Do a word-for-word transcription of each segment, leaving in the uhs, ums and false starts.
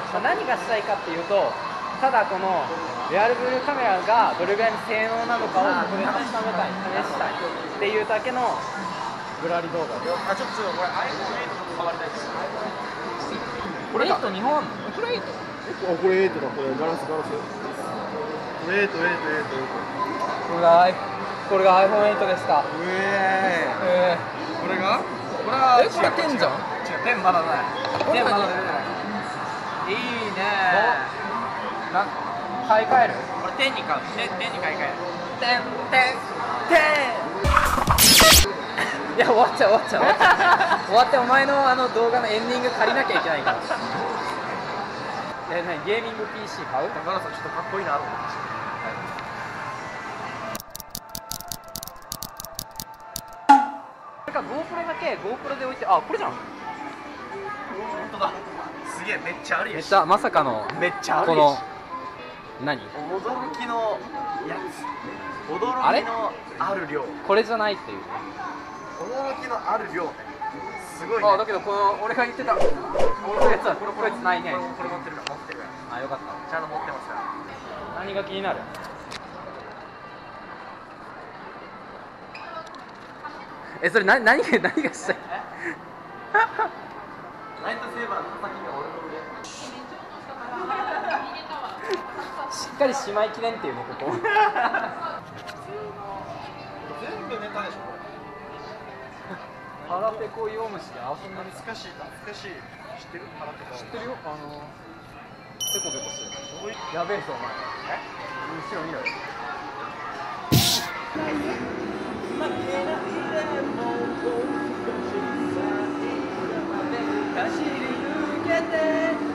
まあ、何がしたいかっていうと、ただこのウェアラブルカメラがどれぐらいの性能なのかをここで確かめたい、試したいっていうだけのぶらり動画です。 あ、ちょっとこれ アイフォンエイト と変わりたいです。 これエイト日本あんの？これエイト？ あ、これエイトだ、これガラスガラス。これエイト、エイト、エイト、エイト。 これがこれが アイフォンエイト ですか。 うええー、これがこれはえこれテンじゃん。 違う、テンまだない。テンまだ出てない。いいねー。 な買い替える？ これテンに買う。テンに買い替える。 テンテンテン。いや終わっちゃう終わっちゃう終わっちゃう終わってお前のあの動画のエンディング借りなきゃいけないから。え、なにゲーミング ピーシー 買う？ だからさ、ちょっとかっこいいなと思ってました。 それか GoPro だけ GoPro で置いて、あ、これじゃん。 本当だ。すげえ、めっちゃあるやん。 めっちゃまさかのめっちゃあるこの何？ 驚きのやつ。驚あれきのある量。 これじゃないっていう。 驚きのある量ね。すごいね。 あ、だけどこの俺が言ってた俺のやつはこれこれないね。 これ持ってるから持ってるから。 あ、よかった。 ちゃんと持ってますから。 何が気になる？え、それ何何が何がしたい？ ライトセーバーの先が俺の腕。 しっかり姉妹記念っていうね、ここ。 全部ネタでしょこれ。 腹ペコ弱虫で遊んでる。 懐かしい懐かしい。知ってる？腹ペコ。 知ってるよ。あのペコペコする。やべえぞお前。え？後ろ見ろよ。走り抜けて。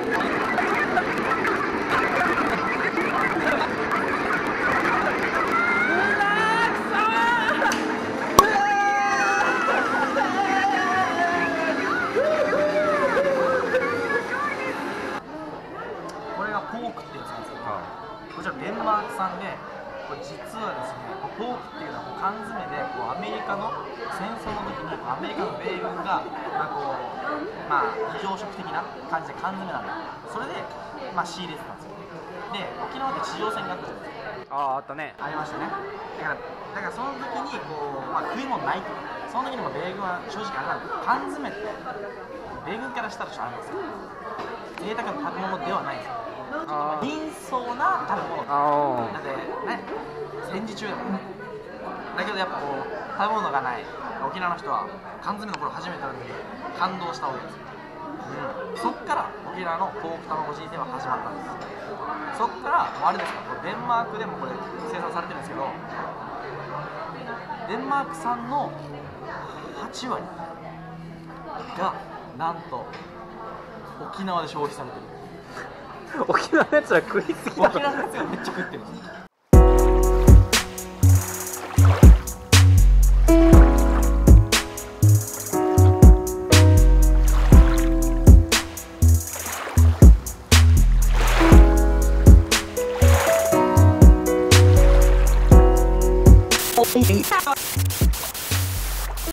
これがポークってやつなんですけど、こちらデンマーク産で、これ実はですね、ポークっていうのは缶詰でこうアメリカの戦争の時にアメリカの米軍が、まあこうまあ、非常食的な感じで缶詰なんで、それで、まあ、仕入れてたんですよ。で、沖縄って地上戦があったじゃないですか。 ああ、あったね。 ありましたね。だから、だからその時にこう、まあ、食い物ないと。その時にも米軍は正直あれなんですよ。缶詰って米軍からしたらちょっとあれなんですよ。贅沢な食べ物ではないんですよ。 あー貧相な食べ物。 あだってね、戦時中だからね。だけどやっぱこう食べ物がない沖縄の人は缶詰の頃初めて食べた時感動したわけですよ。うん、そっから沖縄のポーク卵人生は始まったんです。そっからあれですか、デンマークでもこれ生産されてるんですけど、デンマーク産のはち割がなんと沖縄で消費されてる。 沖縄のやつら食いすぎだろ。 沖縄のやつがめっちゃ食ってるんですよ。